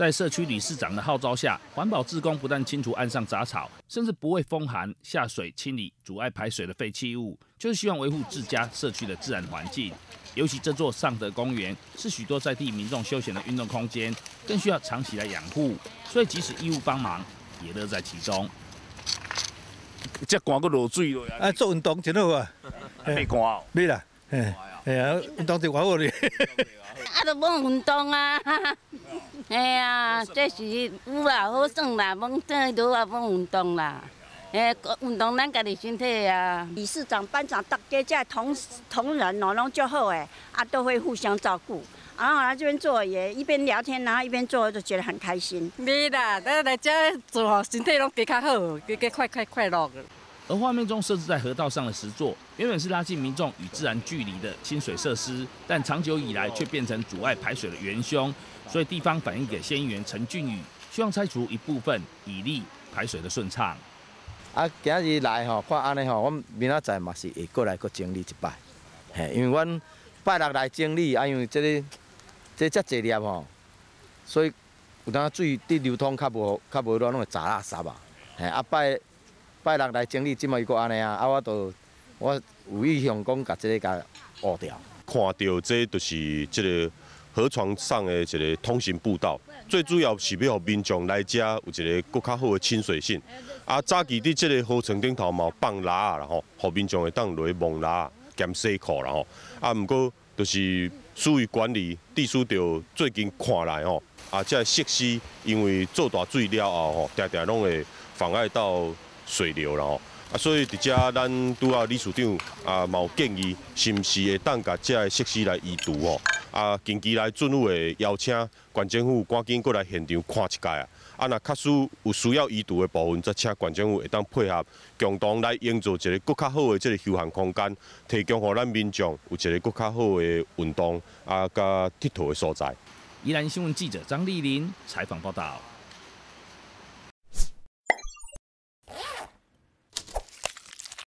在社区理事长的号召下，环保志工不但清除岸上杂草，甚至不畏风寒下水清理阻碍排水的废弃物，就是希望维护自家社区的自然环境。尤其这座尚德公园是许多在地民众休闲的运动空间，更需要长期来养护，所以即使义务帮忙，也乐在其中。这寒个落水了啊，做运动真好啊！ 袂寒哦？ 袂啦，啊，运动就偌好哩。 啊，都要运动啊！哎呀，这是有啦，好耍啦，这都要运动啦。运动咱家己身体啊。 理事长、班长，大家这同仁哦，拢就好诶，啊，都会互相照顾。然后来这边做也一边聊天，然后一边做，就觉得很开心。 没啦，咱来这做吼，身体拢加较好，加快乐。 而画面中设置在河道上的石座，原本是拉近民众与自然距离的清水设施，但长久以来却变成阻碍排水的元凶。所以地方反映给县议员陈俊宇，希望拆除一部分，以利排水的顺畅。 啊，今日来吼，看安尼吼，阮明仔载嘛是会过来整理一摆，因为阮拜六来整理，因为这遮济粒吼，所以有当水滴流通较无乱，拢会砸垃圾啊，拜六来整理，即摆又搁安尼啊，我有意向讲甲这个甲挖掉。 看到这就是这个河床上的一个通行步道，最主要是要让民众来遮有一个更较好的亲水性。啊，早期伫这个河床顶头嘛有放垃啊啦吼，让民众会当落去摸垃兼洗裤啦吼。啊，毋过就是属于管理，地处着最近看来吼，啊，这设施因为做大水了后吼，常常拢会妨碍到水流啦吼。啊，所以伫遮咱拄啊理事长啊，嘛有建议，是毋是会当甲遮个设施来移除吼？啊，近期来政府会邀请县政府赶紧过来现场看一届啊。啊，若确实有需要移除的部分，则请县政府会当配合，共同来营造一个更较好的这个休闲空间，提供予咱民众有一个更较好的运动啊，甲佚佗的所在。 宜兰新闻记者张丽玲采访报道。